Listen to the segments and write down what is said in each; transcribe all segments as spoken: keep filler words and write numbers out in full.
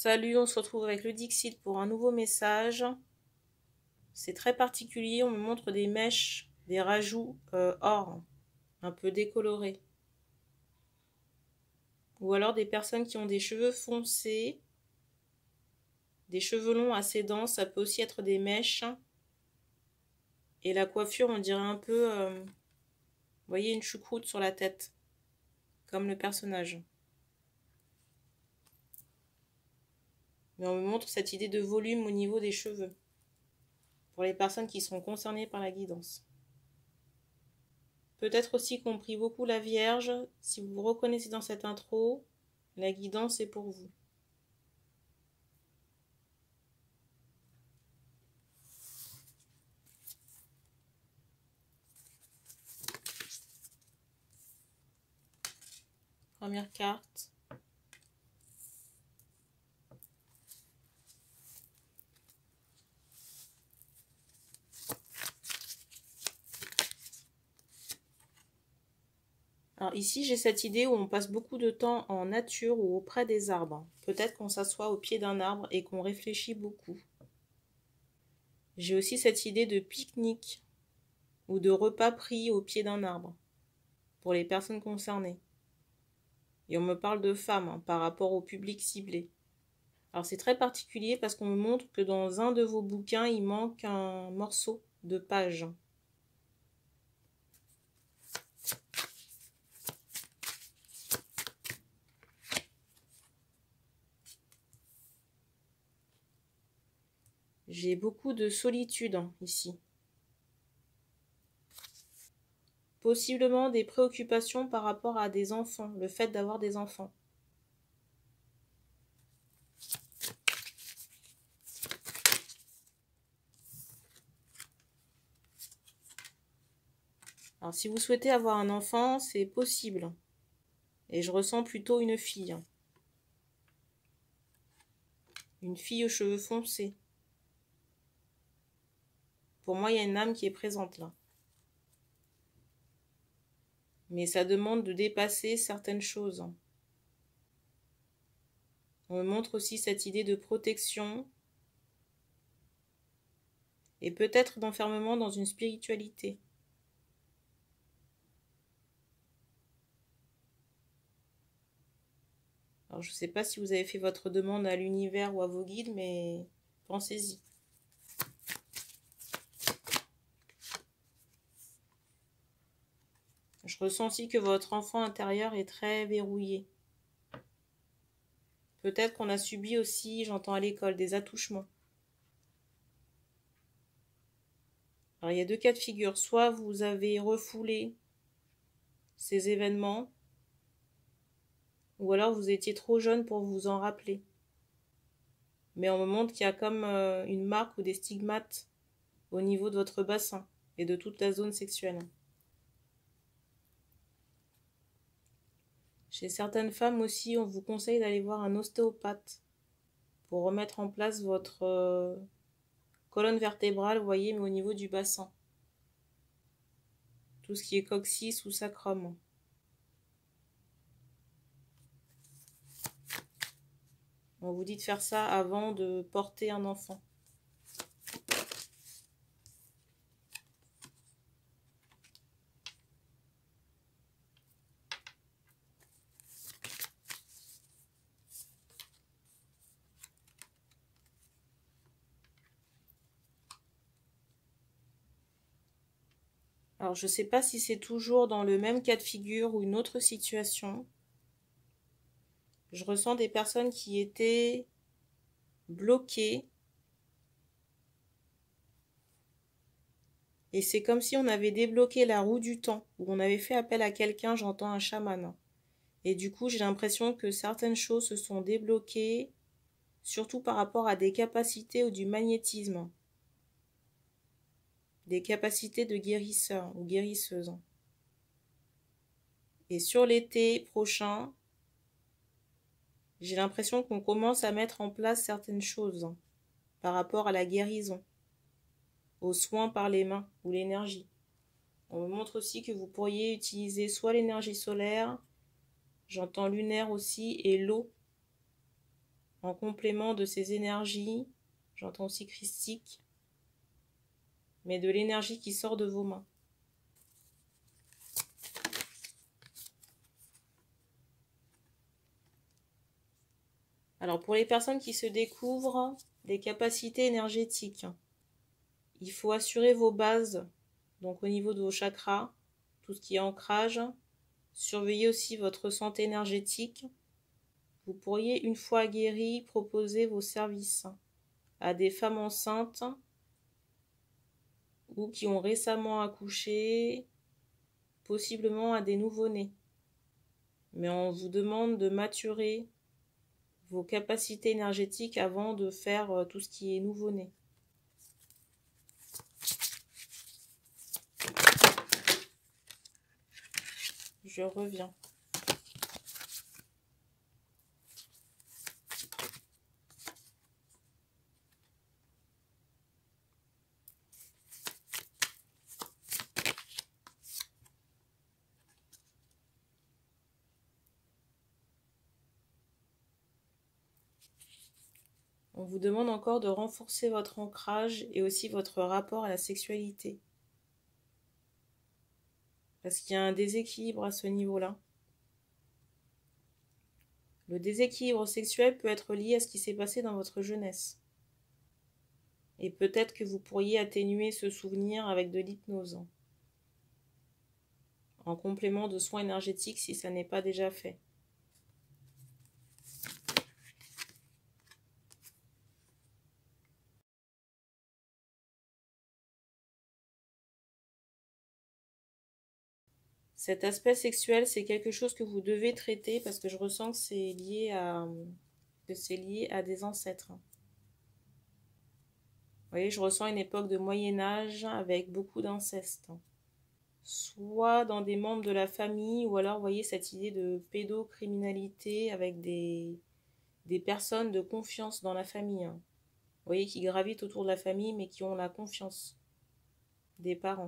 Salut, on se retrouve avec le Dixit pour un nouveau message. C'est très particulier, on me montre des mèches, des rajouts euh, or, un peu décolorés. Ou alors des personnes qui ont des cheveux foncés, des cheveux longs assez denses, ça peut aussi être des mèches. Et la coiffure, on dirait un peu, euh, vous voyez, une choucroute sur la tête, comme le personnage. Mais on me montre cette idée de volume au niveau des cheveux, pour les personnes qui seront concernées par la guidance. Peut-être aussi qu'on prie beaucoup la Vierge. Si vous vous reconnaissez dans cette intro, la guidance est pour vous. Première carte. Alors ici, j'ai cette idée où on passe beaucoup de temps en nature ou auprès des arbres. Peut-être qu'on s'assoit au pied d'un arbre et qu'on réfléchit beaucoup. J'ai aussi cette idée de pique-nique ou de repas pris au pied d'un arbre pour les personnes concernées. Et on me parle de femmes hein, par rapport au public ciblé. Alors c'est très particulier parce qu'on me montre que dans un de vos bouquins, il manque un morceau de page. J'ai beaucoup de solitude hein, ici. Possiblement des préoccupations par rapport à des enfants, le fait d'avoir des enfants. Alors si vous souhaitez avoir un enfant, c'est possible. Et je ressens plutôt une fille. Une fille aux cheveux foncés. Pour moi, il y a une âme qui est présente là. Mais ça demande de dépasser certaines choses. On me montre aussi cette idée de protection et peut-être d'enfermement dans une spiritualité. Alors je ne sais pas si vous avez fait votre demande à l'univers ou à vos guides, mais pensez-y. Je ressens aussi que votre enfant intérieur est très verrouillé. Peut-être qu'on a subi aussi, j'entends à l'école, des attouchements. Alors il y a deux cas de figure. Soit vous avez refoulé ces événements, ou alors vous étiez trop jeune pour vous en rappeler. Mais on me montre qu'il y a comme euh, une marque ou des stigmates au niveau de votre bassin et de toute la zone sexuelle. Chez certaines femmes aussi, on vous conseille d'aller voir un ostéopathe pour remettre en place votre euh, colonne vertébrale, vous voyez, mais au niveau du bassin. Tout ce qui est coccyx ou sacrum. On vous dit de faire ça avant de porter un enfant. Alors, je ne sais pas si c'est toujours dans le même cas de figure ou une autre situation. Je ressens des personnes qui étaient bloquées. Et c'est comme si on avait débloqué la roue du temps, ou on avait fait appel à quelqu'un, j'entends un chaman. Et du coup, j'ai l'impression que certaines choses se sont débloquées, surtout par rapport à des capacités ou du magnétisme. Des capacités de guérisseur ou guérisseuse. Et sur l'été prochain, j'ai l'impression qu'on commence à mettre en place certaines choses par rapport à la guérison, aux soins par les mains ou l'énergie. On me montre aussi que vous pourriez utiliser soit l'énergie solaire, j'entends lunaire aussi, et l'eau en complément de ces énergies, j'entends aussi christique, mais de l'énergie qui sort de vos mains. Alors pour les personnes qui se découvrent des capacités énergétiques, il faut assurer vos bases, donc au niveau de vos chakras, tout ce qui est ancrage. Surveillez aussi votre santé énergétique. Vous pourriez, une fois guéri, proposer vos services à des femmes enceintes ou qui ont récemment accouché, possiblement à des nouveau-nés. Mais on vous demande de maturer vos capacités énergétiques avant de faire tout ce qui est nouveau-né. Je reviens. On vous demande encore de renforcer votre ancrage et aussi votre rapport à la sexualité. Parce qu'il y a un déséquilibre à ce niveau-là. Le déséquilibre sexuel peut être lié à ce qui s'est passé dans votre jeunesse. Et peut-être que vous pourriez atténuer ce souvenir avec de l'hypnose, en complément de soins énergétiques si ça n'est pas déjà fait. Cet aspect sexuel, c'est quelque chose que vous devez traiter parce que je ressens que c'est lié à, que c'est lié à des ancêtres. Vous voyez, je ressens une époque de Moyen-Âge avec beaucoup d'inceste. Soit dans des membres de la famille, ou alors, vous voyez, cette idée de pédocriminalité avec des, des personnes de confiance dans la famille. Vous voyez, qui gravitent autour de la famille, mais qui ont la confiance des parents.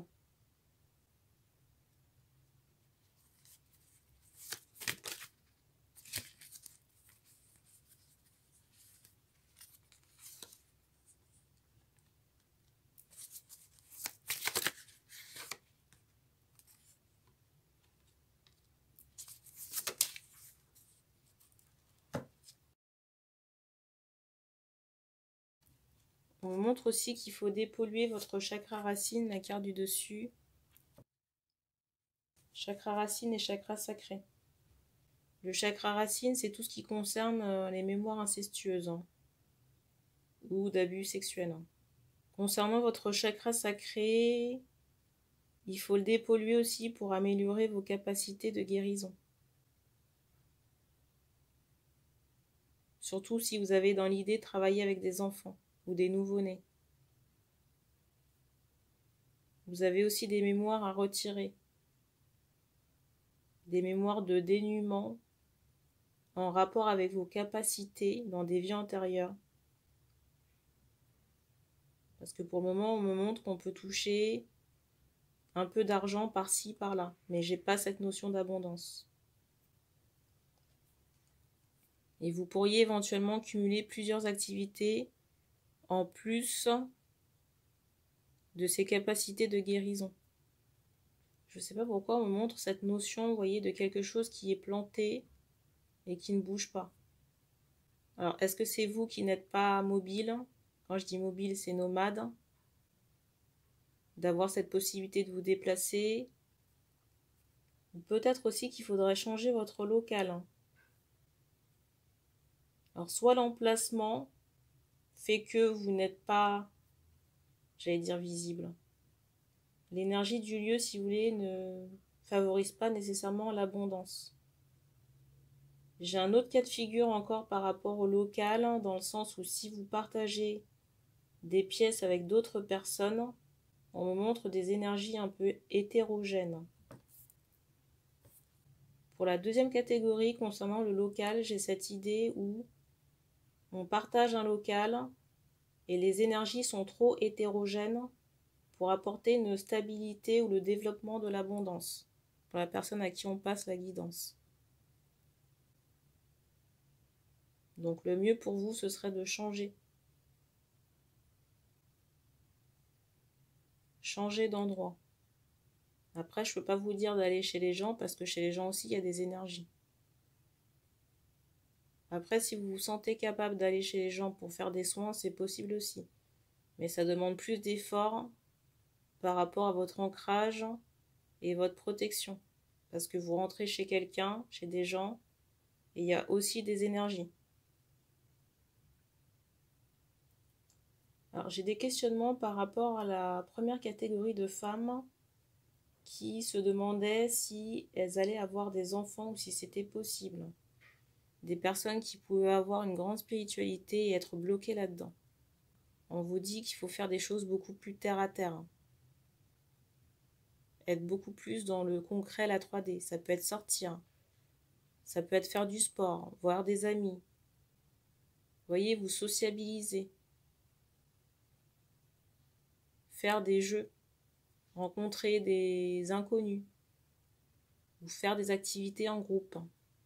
On vous montre aussi qu'il faut dépolluer votre chakra racine, la carte du dessus. Chakra racine et chakra sacré. Le chakra racine, c'est tout ce qui concerne les mémoires incestueuses hein, ou d'abus sexuels. Hein. Concernant votre chakra sacré, il faut le dépolluer aussi pour améliorer vos capacités de guérison. Surtout si vous avez dans l'idée de travailler avec des enfants ou des nouveau-nés. Vous avez aussi des mémoires à retirer. Des mémoires de dénuement en rapport avec vos capacités dans des vies antérieures. Parce que pour le moment, on me montre qu'on peut toucher un peu d'argent par-ci, par-là. Mais j'ai pas cette notion d'abondance. Et vous pourriez éventuellement cumuler plusieurs activités en plus de ces capacités de guérison. Je ne sais pas pourquoi on me montre cette notion, vous voyez, de quelque chose qui est planté et qui ne bouge pas. Alors, est-ce que c'est vous qui n'êtes pas mobile? Quand je dis mobile, c'est nomade. D'avoir cette possibilité de vous déplacer. Peut-être aussi qu'il faudrait changer votre local. Alors, soit l'emplacement fait que vous n'êtes pas, j'allais dire, visible. L'énergie du lieu, si vous voulez, ne favorise pas nécessairement l'abondance. J'ai un autre cas de figure encore par rapport au local, dans le sens où si vous partagez des pièces avec d'autres personnes, on me montre des énergies un peu hétérogènes. Pour la deuxième catégorie, concernant le local, j'ai cette idée où on partage un local et les énergies sont trop hétérogènes pour apporter une stabilité ou le développement de l'abondance pour la personne à qui on passe la guidance. Donc le mieux pour vous, ce serait de changer. Changer d'endroit. Après, je ne peux pas vous dire d'aller chez les gens parce que chez les gens aussi, il y a des énergies. Après, si vous vous sentez capable d'aller chez les gens pour faire des soins, c'est possible aussi. Mais ça demande plus d'efforts par rapport à votre ancrage et votre protection. Parce que vous rentrez chez quelqu'un, chez des gens, et il y a aussi des énergies. Alors, j'ai des questionnements par rapport à la première catégorie de femmes qui se demandaient si elles allaient avoir des enfants ou si c'était possible. Des personnes qui pouvaient avoir une grande spiritualité et être bloquées là-dedans. On vous dit qu'il faut faire des choses beaucoup plus terre à terre. Être beaucoup plus dans le concret, la trois D. Ça peut être sortir. Ça peut être faire du sport, voir des amis. Voyez, vous sociabiliser. Faire des jeux. Rencontrer des inconnus. Ou faire des activités en groupe.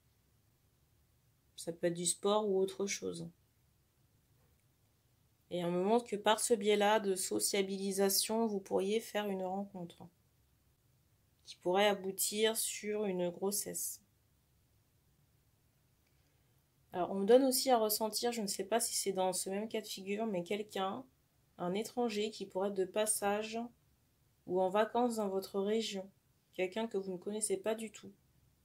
Ça peut être du sport ou autre chose. Et on me montre que par ce biais-là de sociabilisation, vous pourriez faire une rencontre qui pourrait aboutir sur une grossesse. Alors, on me donne aussi à ressentir, je ne sais pas si c'est dans ce même cas de figure, mais quelqu'un, un étranger qui pourrait être de passage ou en vacances dans votre région. Quelqu'un que vous ne connaissez pas du tout.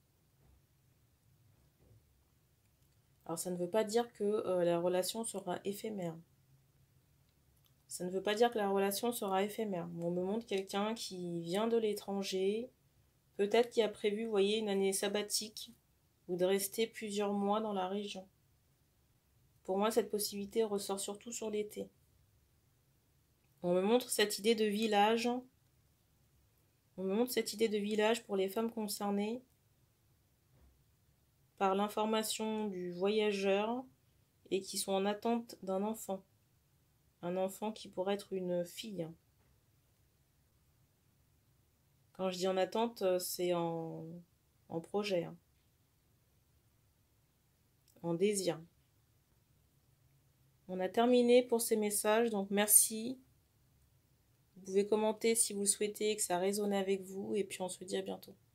Alors, ça ne veut pas dire que euh, la relation sera éphémère. Ça ne veut pas dire que la relation sera éphémère. On me montre quelqu'un qui vient de l'étranger, peut-être qui a prévu, vous voyez, une année sabbatique ou de rester plusieurs mois dans la région. Pour moi, cette possibilité ressort surtout sur l'été. On me montre cette idée de village. On me montre cette idée de village pour les femmes concernées par l'information du voyageur et qui sont en attente d'un enfant. Un enfant qui pourrait être une fille. Quand je dis en attente, c'est en, en projet, hein. En désir. On a terminé pour ces messages, donc merci. Vous pouvez commenter si vous le souhaitez, que ça résonne avec vous, et puis on se dit à bientôt.